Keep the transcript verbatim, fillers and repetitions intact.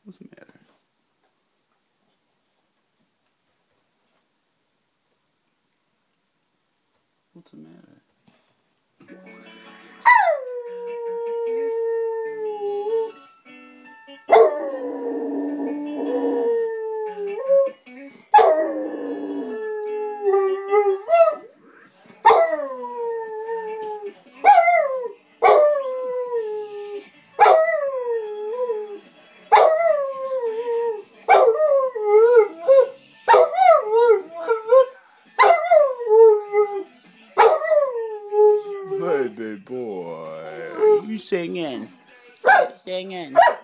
What's the matter? What's the matter? Baby boy, you singing, singing.